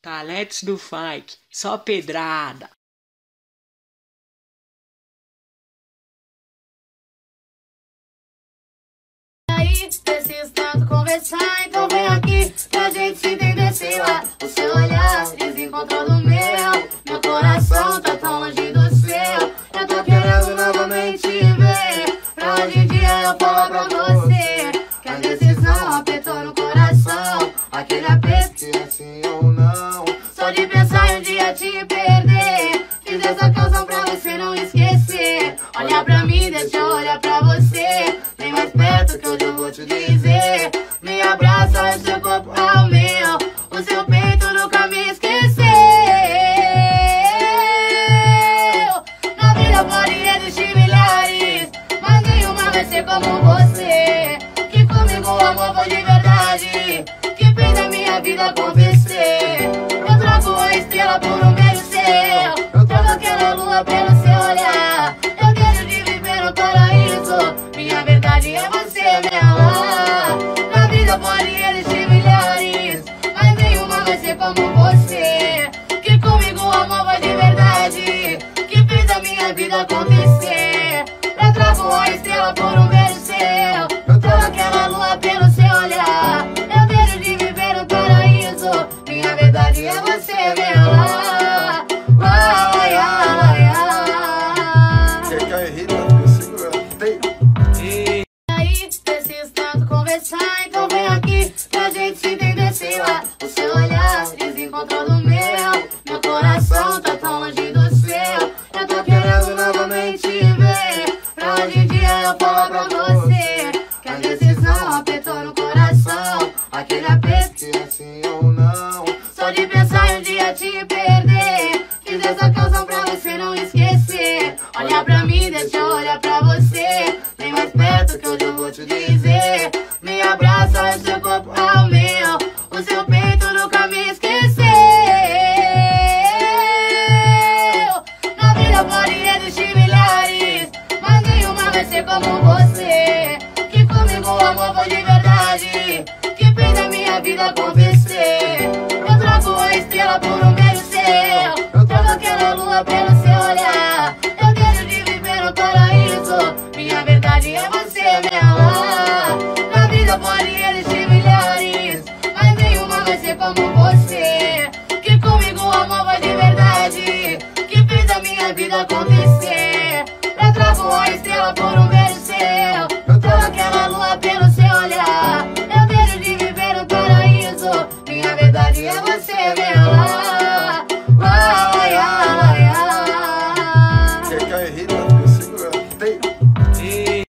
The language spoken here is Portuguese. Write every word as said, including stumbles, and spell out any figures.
Talentos do funk, só pedrada. Aí, preciso tanto conversar, então vem aqui pra gente se entender, sei lá. O seu olhar desencontrou do meu, meu coração tá tão longe do seu. Eu tô querendo novamente ver, pra hoje em dia eu falar pra você que a decisão apertou no coração, aquele aperto que é sim ou não. Só de pensar em um dia te perder, fiz essa canção pra você não esquecer. Olha pra mim, deixa eu olhar pra você, vem mais perto que hoje eu vou te dizer. Me abraça, o seu corpo é o meu, o seu peito nunca me esqueceu. Na vida pode existir milhares, mas nenhuma vai ser como você, que comigo o amor foi de verdade, que fez a minha vida acontecer. Eu troco a estrela por um beijo seu, eu troco aquela lua pelo seu olhar. Eu deixo de viver no paraíso, minha verdade é você, meu lar. Na vida pode existir milhares, mas nenhuma vai ser como você, que comigo o amor foi de verdade, que fez a minha vida acontecer. Eu troco a estrela por um beijo seu, eu troco aquela lua pelo seu olhar. Eu deixo de viver no paraíso, minha verdade é você, meu lar. Ai, ai, ai. Quer cair rindo, segura, tem. Aí, preciso tanto conversar, então vem aqui pra gente se entender, sei lá. O seu olhar desencontrou do meu, meu coração tá tão longe do seu. Eu tô querendo novamente ver, pra hoje em dia eu falar pra você que a decisão apertou no coração, aquele aperto que é sim ou não. Só de pensar em um dia te perder, fiz essa canção pra você não esquecer. Olha pra mim, deixa eu olhar pra você.